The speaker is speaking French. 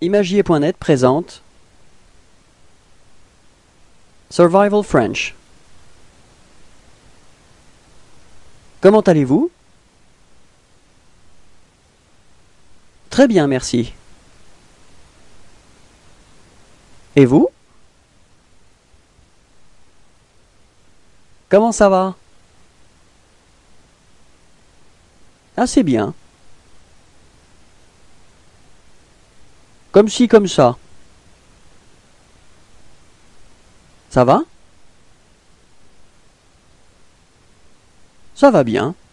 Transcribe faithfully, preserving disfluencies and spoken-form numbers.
Imagier point net présente Survival French. Comment allez-vous? Très bien, merci. Et vous? Comment ça va? Assez bien. Comme ci, comme ça. Ça va? Ça va bien.